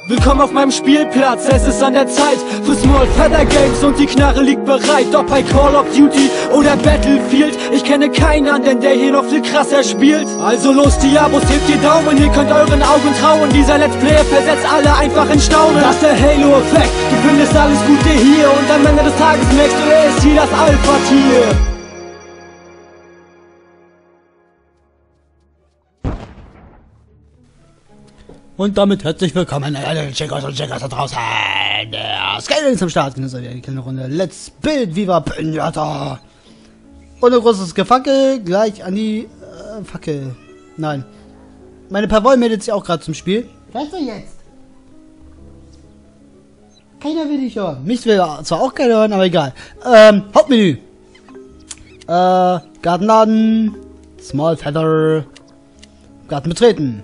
Willkommen auf meinem Spielplatz, es ist an der Zeit für Small Feather Games und die Knarre liegt bereit. Ob bei Call of Duty oder Battlefield, ich kenne keinen anderen, der hier noch viel krasser spielt. Also los Diabos, hebt die Daumen, ihr könnt euren Augen trauen. Dieser Let's Player versetzt alle einfach in Staunen. Das ist der Halo-Effekt, du findest alles Gute hier und am Ende des Tages merkst du, er ist hier das Alpha-Tier. Und damit herzlich willkommen alle Checkers und Checkers da draußen. Der Scale ist am Start. Genossen wir eine kleine Runde. Let's Build Viva Pinata. Ohne großes Gefackel. Gleich an die Fackel. Nein. Meine Perwoll meldet sich auch gerade zum Spiel. Was du jetzt? Keiner will dich hören. Mich will zwar auch keiner hören, aber egal. Hauptmenü. Gartenladen. Small Feather. Garten betreten.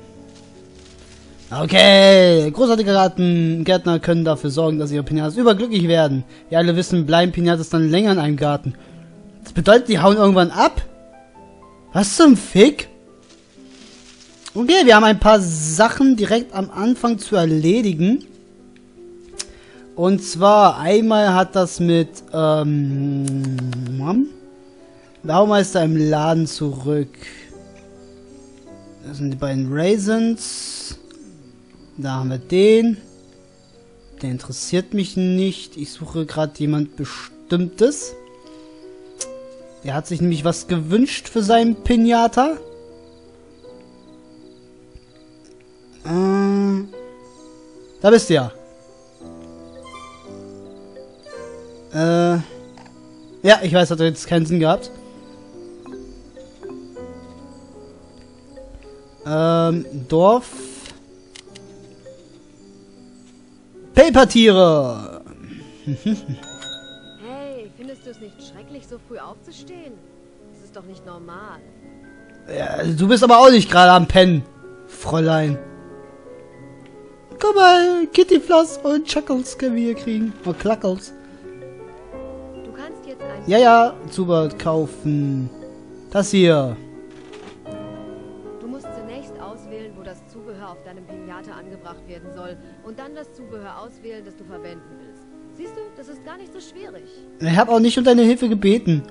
Okay, großartige Gärtner können dafür sorgen, dass ihre Pinatas überglücklich werden. Wie alle wissen, bleiben Pinatas dann länger in einem Garten. Das bedeutet, die hauen irgendwann ab? Was zum Fick? Okay, wir haben ein paar Sachen direkt am Anfang zu erledigen. Und zwar, einmal hat das mit, Baumeister im Laden zurück. Das sind die beiden Raisins. Da haben wir den. Der interessiert mich nicht. Ich suche gerade jemand Bestimmtes. Der hat sich nämlich was gewünscht für seinen Pinata. Da bist du ja. Ja, ich weiß, hat jetzt keinen Sinn gehabt. Dorf. Papertiere! Hey, findest du es nicht schrecklich, so früh aufzustehen? Das ist doch nicht normal. Ja, du bist aber auch nicht gerade am Pennen, Fräulein. Guck mal, Kittyfloss und Chuckles können wir hier kriegen. Oder Klackles. Du kannst jetzt ein... Ja, Zubehör kaufen. Das hier. Du musst zunächst auswählen, wo das Zubehör auf deinem Pinata angebracht werden soll. Und dann das Zubehör auswählen, das du verwenden willst. Siehst du, das ist gar nicht so schwierig. Ich habe auch nicht um deine Hilfe gebeten.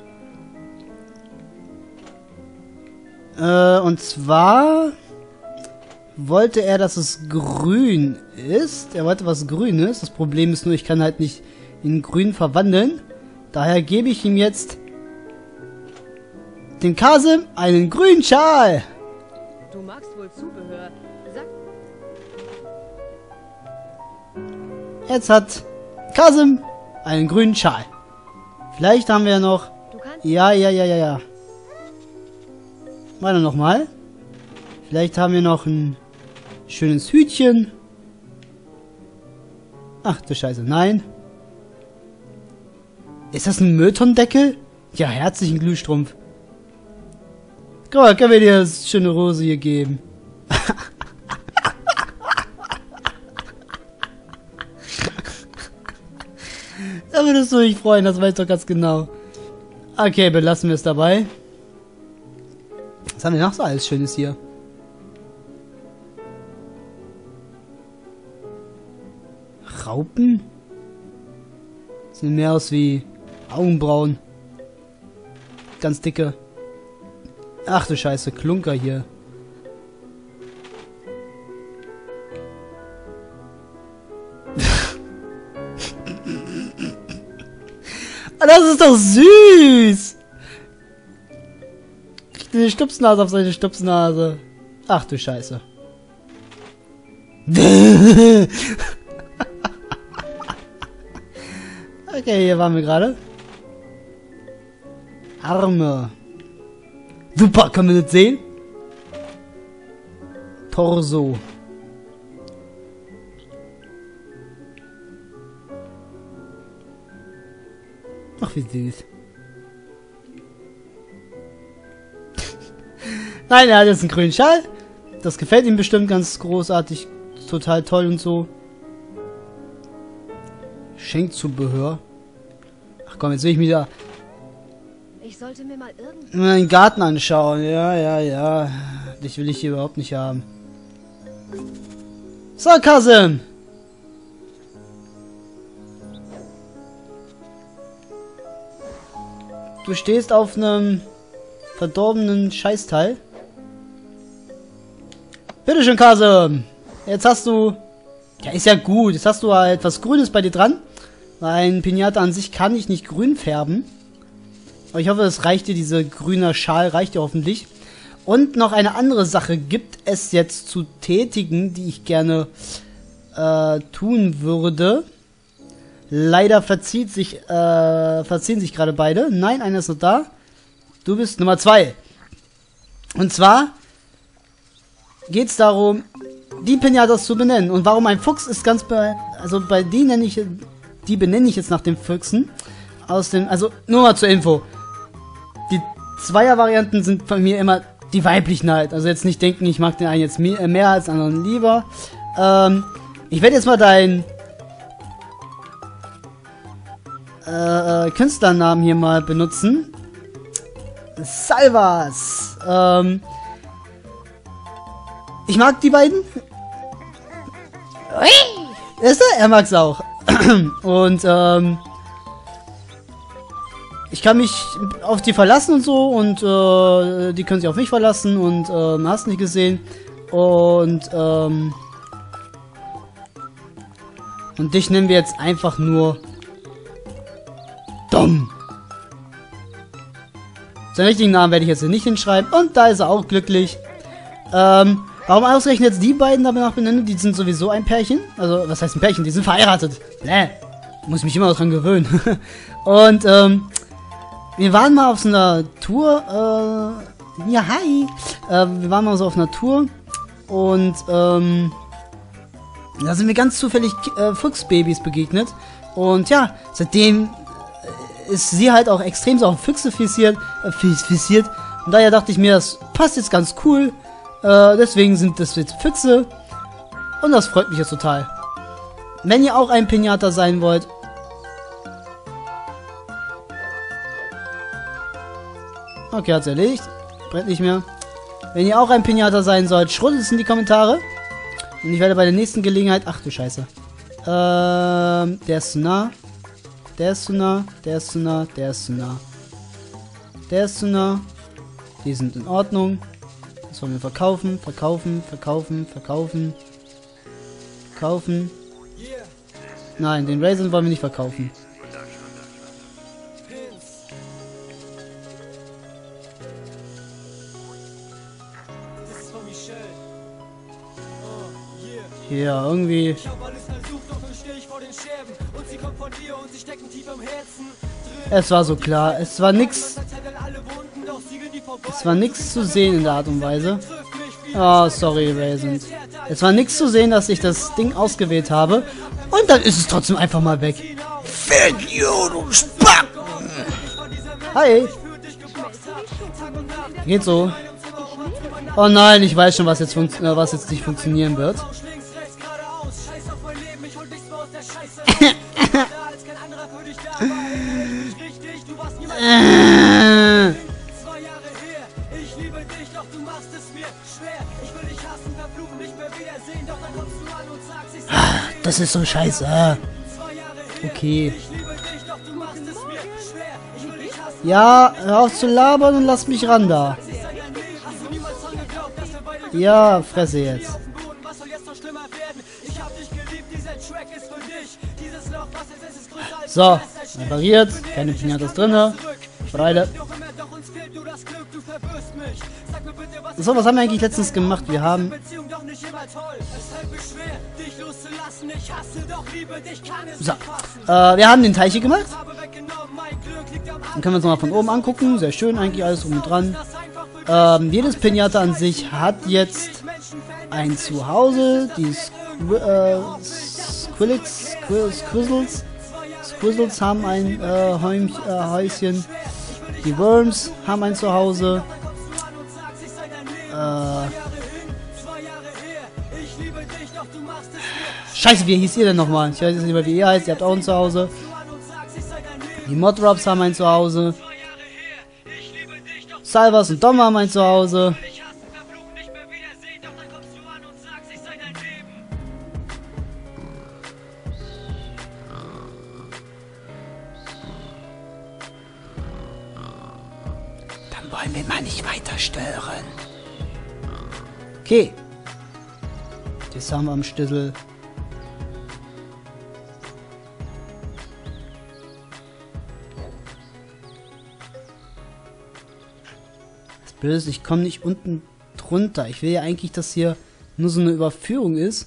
Und zwar wollte er, dass es grün ist. Er wollte was Grünes. Das Problem ist nur, ich kann halt nicht in grün verwandeln. Daher gebe ich ihm jetzt dem Kasim einen grünen Schal. Du magst wohl Zubehör. Sag... Jetzt hat Kasim einen grünen Schal. Vielleicht haben wir noch... Ja. Warte nochmal. Vielleicht haben wir noch ein schönes Hütchen. Ach du Scheiße, nein. Ist das ein Mülltonnendeckel? Ja, herzlichen Glühstrumpf. Guck mal, können wir dir das schöne Rose hier geben. Da würdest du dich freuen, das weiß ich doch ganz genau. Okay, belassen wir es dabei. Was haben wir noch so alles Schönes hier? Raupen? Sehen mehr aus wie Augenbrauen. Ganz dicke. Ach du Scheiße, Klunker hier. Das ist doch süß! Kriegt eine Stupsnase auf seine Stupsnase. Ach du Scheiße. Okay, hier waren wir gerade. Arme. Super, können wir das sehen? Torso. Ach, wie süß. Nein, er hat jetzt einen grünen Schal. Das gefällt ihm bestimmt ganz großartig. Total toll und so. Schenkzubehör. Ach komm, jetzt will ich mich da... Ich sollte mir mal den Garten anschauen. Ja. Dich will ich hier überhaupt nicht haben. So, Kasim. du stehst auf einem verdorbenen Scheißteil. Bitteschön, Kase. Jetzt hast du... Ja, ist ja gut. Jetzt hast du halt was Grünes bei dir dran. Weil ein Pinata an sich kann ich nicht grün färben. Aber ich hoffe, es reicht dir, dieser grüne Schal reicht dir hoffentlich. Und noch eine andere Sache gibt es jetzt zu tätigen, die ich gerne tun würde. Leider verziehen sich gerade beide. Nein, einer ist noch da. Du bist Nummer 2. Und zwar geht es darum, die Pinatas zu benennen. Und warum ein Fuchs ist ganz also bei die benenne ich jetzt nach den Füchsen. Also nur mal zur Info. Die Zweier-Varianten sind von mir immer die weiblichen halt. Also jetzt nicht denken, ich mag den einen jetzt mehr als den anderen lieber. Ich werde jetzt mal deinen Künstlernamen hier mal benutzen. Salvas. Ich mag die beiden. Ist er? Er mag's auch. Und ich kann mich auf die verlassen und so und die können sich auf mich verlassen und hast nicht gesehen. Und dich nennen wir jetzt einfach nur Dom. Seinen richtigen Namen werde ich jetzt hier nicht hinschreiben. Und da ist er auch glücklich. Warum ausgerechnet jetzt die beiden danach benennen? Die sind sowieso ein Pärchen. Also, was heißt ein Pärchen? Die sind verheiratet. Muss mich immer dran gewöhnen. Und, wir waren mal auf so einer Tour. Ja, hi. Wir waren mal so auf einer Tour. Und, da sind wir ganz zufällig Fuchsbabys begegnet. Und ja, seitdem ist sie halt auch extrem so auf Füchse fixiert. Und daher dachte ich mir, das passt jetzt ganz cool. Deswegen sind das jetzt Füchse. Und das freut mich jetzt total. Wenn ihr auch ein Pinata sein wollt. Okay, hat's erledigt. Brennt nicht mehr. Wenn ihr auch ein Pinata sein sollt, schreibt es in die Kommentare. Und ich werde bei der nächsten Gelegenheit... Ach du Scheiße. Der ist zu nah. Der ist zu nah. Der ist zu nah. Der ist zu nah. Der ist zu nah. Die sind in Ordnung. Das wollen wir verkaufen. Verkaufen. Verkaufen. Verkaufen. Verkaufen. Nein, den Raisin wollen wir nicht verkaufen. Ja, irgendwie. Es war so klar. Es war nix. Es war nichts zu sehen in der Art und Weise. Oh, sorry, Raisin. Es war nichts zu sehen, dass ich das Ding ausgewählt habe. Und dann ist es trotzdem einfach mal weg. du Spacken! Hi! Geht so. Oh nein, ich weiß schon, was jetzt nicht funktionieren wird. Das ist so scheiße. Okay. Ja, hör auf zu labern und lass mich ran da. Ja, fresse jetzt. So, repariert. Keine Pinatas drinne. Breite. So, was haben wir eigentlich letztens gemacht? Wir haben... So, wir haben den Teich hier gemacht. Dann können wir uns mal von oben angucken. Sehr schön eigentlich, alles drum und dran. Jedes Pinata an sich hat jetzt ein Zuhause. Die Squizzles haben ein Häuschen. Die Worms haben ein Zuhause. Scheiße, wie hieß ihr denn nochmal? Ich weiß jetzt nicht mehr, wie ihr heißt. Ihr habt auch ein Zuhause. Die Modrops haben ein Zuhause. Salvas und Dom haben ein Zuhause. Wollen wir mal nicht weiter stören. Okay. Das haben wir am Stüssel. Das Blöde ist, ich komme nicht unten drunter. Ich will ja eigentlich, dass hier nur so eine Überführung ist.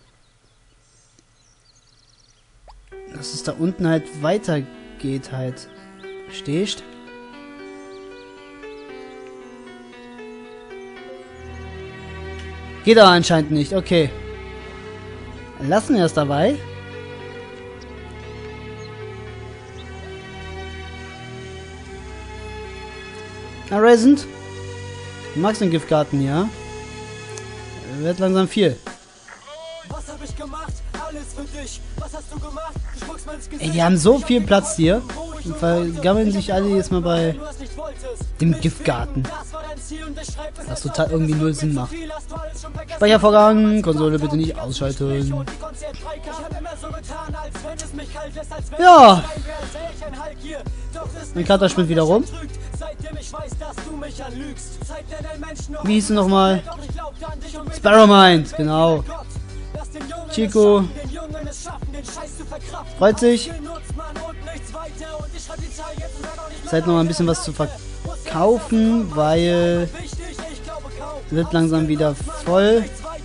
Dass es da unten halt weitergeht halt. Verstehst? Geht aber anscheinend nicht. Okay. Lassen wir es dabei. Na, Reisend. Du magst den Giftgarten, ja? Wird langsam viel. Was hab ich gemacht? Alles für dich. Was hast du gemacht? Du spuckst mir ins Gesicht. Ey, die haben so viel Platz hier. Und vergammeln sich alle jetzt mal bei dem Giftgarten. Was total irgendwie null Sinn macht. Speichervorgang, Konsole bitte nicht ausschalten. Ja. Mein Kater spinnt wieder rum. Wie hieß du nochmal? Sparrowmind, genau. Chico freut sich. Zeit noch mal ein bisschen was zu verkaufen, weil wird langsam wieder voll.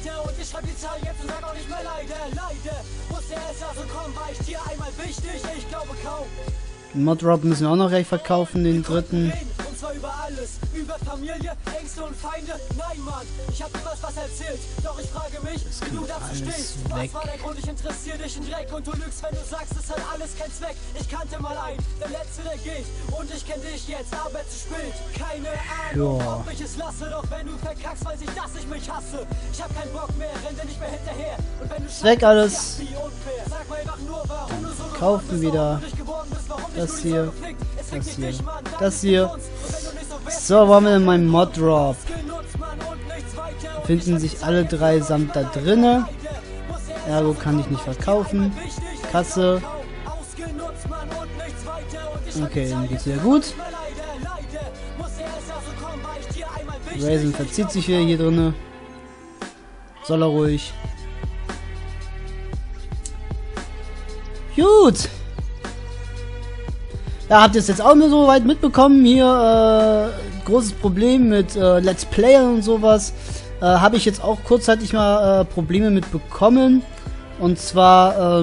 Den Moddrop müssen wir auch noch gleich verkaufen, den dritten. Und zwar über alles, über Familie, Ängste und Feinde. Nein, Mann, ich hab dir was erzählt. Doch ich frage mich, wie du dazu stehst. Was war der Grund? Ich interessiere dich in Dreck und du lügst, wenn du sagst, es hat alles keinen Zweck. Ich kannte mal einen, der Letzte, der geht. Und ich kenn dich jetzt, aber zu spät. Keine Ahnung, ob ich es lasse. Doch wenn du verkackst, weiß ich, dass ich mich hasse. Ich hab keinen Bock mehr, renn dir nicht mehr hinterher. Und wenn du weg alles. Sag mal einfach nur, warum du so kaufen wieder. Das hier. Das hier. Das hier. So, wo haben wir denn meinen Moddrop? Finden sich alle drei samt da drinne. Ergo kann ich nicht verkaufen. Kasse. Okay, dann geht's wieder gut. Raisin verzieht sich wieder hier drinne. Soll er ruhig. Gut. Ja, habt ihr es jetzt auch nur so weit mitbekommen? Hier, großes Problem mit Let's Playern und sowas. Habe ich jetzt auch kurzzeitig mal Probleme mit bekommen. Und zwar,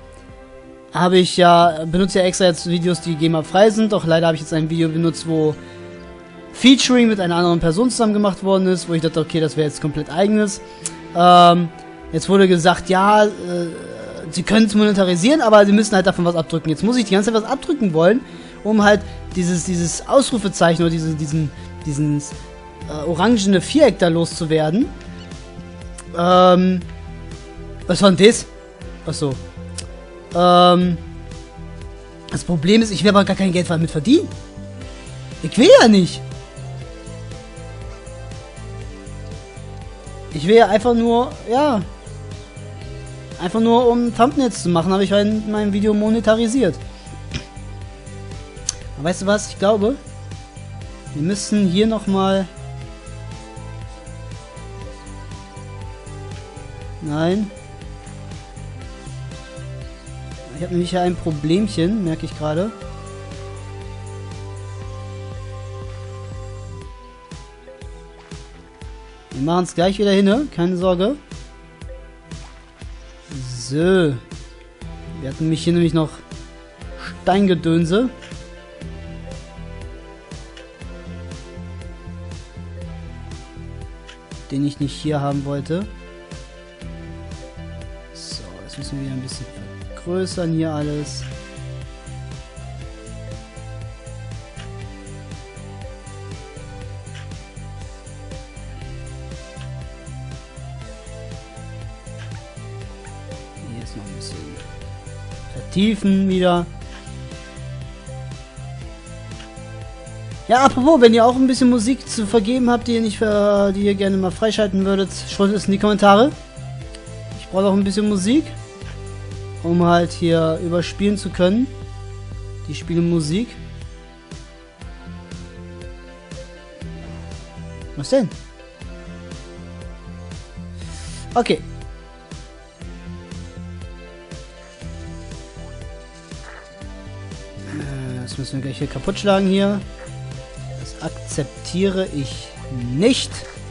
benutze ja extra jetzt Videos, die GEMA-frei sind. Doch leider habe ich jetzt ein Video benutzt, wo Featuring mit einer anderen Person zusammen gemacht worden ist. Wo ich dachte, okay, das wäre jetzt komplett eigenes. Jetzt wurde gesagt, ja, sie können es monetarisieren, aber sie müssen halt davon was abdrücken. Jetzt muss ich die ganze Zeit was abdrücken wollen, um halt dieses Ausrufezeichen oder dieses orangene Viereck da loszuwerden. Was war denn das? Achso. Das Problem ist, ich will aber gar kein Geld damit verdienen. Ich will ja nicht. Ich will ja einfach nur, ja... Einfach nur um Thumbnails zu machen, habe ich mein Video monetarisiert. Aber weißt du was? Ich glaube, wir müssen hier nochmal... Nein. Ich habe nämlich hier ein Problemchen, merke ich gerade. Wir machen es gleich wieder hin, ne? Keine Sorge. So. Wir hatten mich hier nämlich noch Steingedönse. Den ich nicht hier haben wollte. So, jetzt müssen wir wieder ein bisschen vergrößern hier alles. Noch ein bisschen vertiefen wieder. Ja, apropos, wenn ihr auch ein bisschen Musik zu vergeben habt, die ihr gerne mal freischalten würdet, schreibt es in die Kommentare. Ich brauche auch ein bisschen Musik, um halt hier überspielen zu können. Die Spiele Musik. Was denn? Okay. Das müssen wir gleich hier kaputt schlagen hier. Das akzeptiere ich nicht.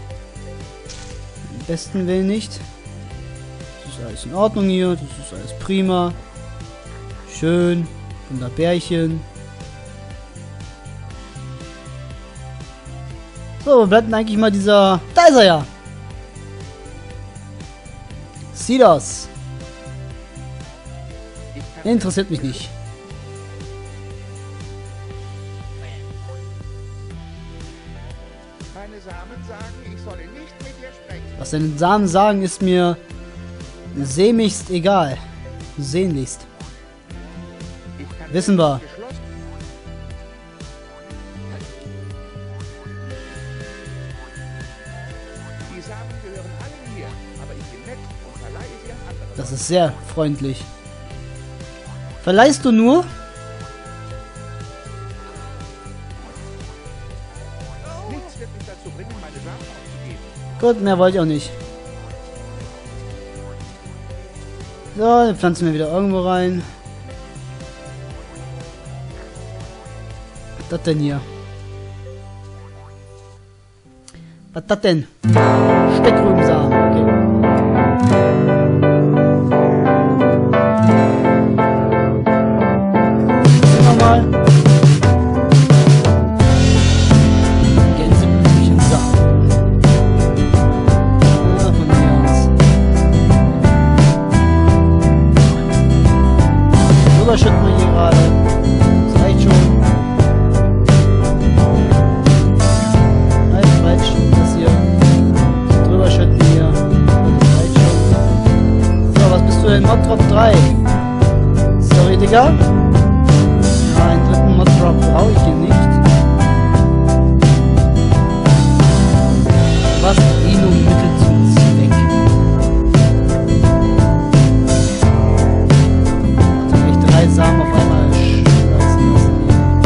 Am besten Willen nicht. Das ist alles in Ordnung hier. Das ist alles prima. Schön. Wunderbärchen. So, wo bleibt denn eigentlich mal dieser... Da ist er ja! Sieh das! Interessiert mich nicht. Meine Samen sagen, ich solle nicht mit dir sprechen. Was deine Samen sagen, ist mir sehnlichst egal. Sehnlichst. Ich kann Wissen wir. geschlossen. Die Samen gehören alle mir, aber ich bin nett und verleihe sie an andere. Das ist sehr freundlich. Verleihst du nur? Nichts wird mich dazu bringen, meine Samen aufzugeben. Gut, mehr wollte ich auch nicht. So, dann pflanzen wir wieder irgendwo rein. Was das denn hier? Was das denn? Steckrübensamen, okay. Sehen wir mal. Gänseküchensamen. Ja, von mir aus. Drüber schütten wir hier gerade. Das reicht schon. Nein, reicht schon. Das hier. Drüber schütten hier. Das reicht schon. So, was bist du denn? Mod Drop 3. Sorry, Digga. Ja, einen dritten Mod Drop brauche ich hier nicht. Was? Nur Mittel zum Zweck. Hat er 3 Samen auf einmal schmeißen lassen.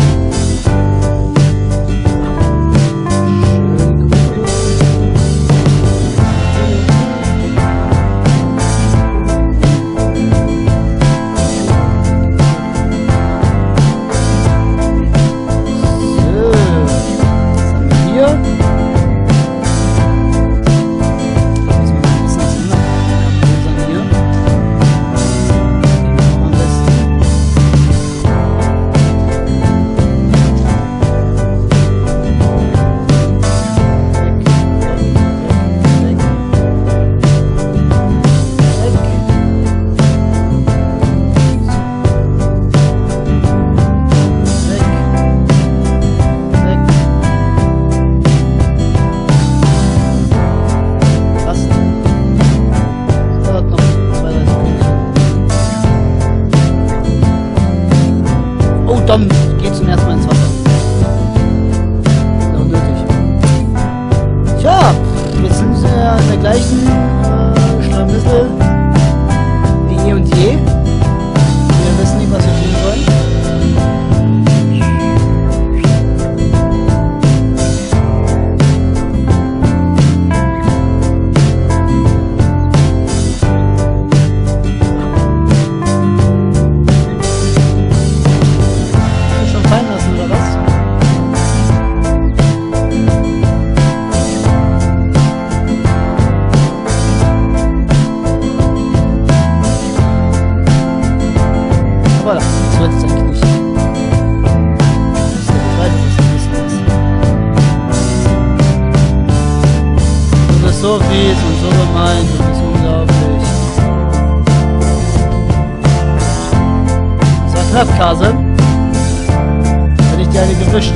Dann geht zum ersten Mal ins Wasser. Ist auch nötig. Tja, jetzt sind wir in der gleichen Schlamassel wie eh und je. Wir wissen nicht, was wir tun sollen. Voilà, das wird es eigentlich nicht. Das ist der Bescheid, dass es Du bist so fies und so gemein, du bist unglaublich. Das war knapp, Kase. Hätte ich dir eine gewischt.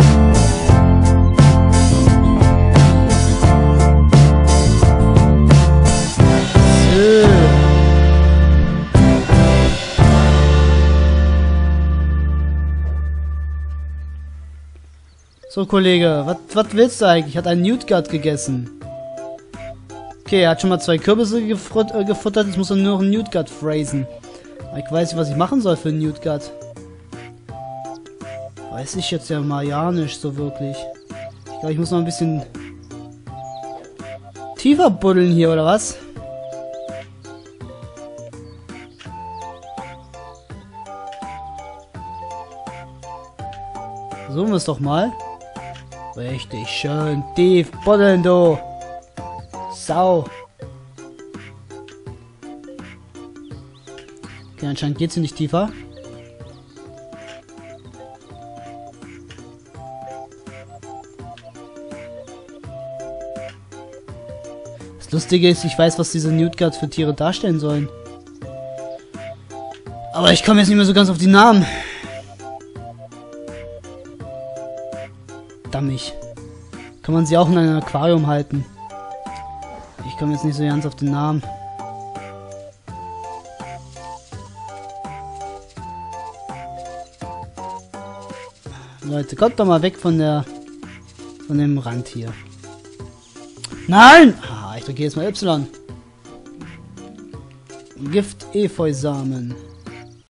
So, Kollege, was willst du eigentlich? Hat ein Newtgut gegessen. Okay, er hat schon mal 2 Kürbisse gefuttert, jetzt muss er nur noch einen Newtgut phrasen. Aber ich weiß nicht, was ich machen soll für einen Newtgut. Weiß ich jetzt ja mal ja nicht so wirklich. Ich glaube, ich muss noch ein bisschen tiefer buddeln hier, oder was? Versuchen wir es doch mal. Richtig schön tief buddeln, du. Sau. Okay, anscheinend geht's hier nicht tiefer. Das Lustige ist, ich weiß, was diese Newtguards für Tiere darstellen sollen. Aber ich komme jetzt nicht mehr so ganz auf die Namen. Dammig. Kann man sie auch in einem Aquarium halten? Ich komme jetzt nicht so ganz auf den Namen. Leute, kommt doch mal weg von dem Rand hier. Nein! Ah, ich drücke jetzt mal Y. Gift-Efeu-Samen.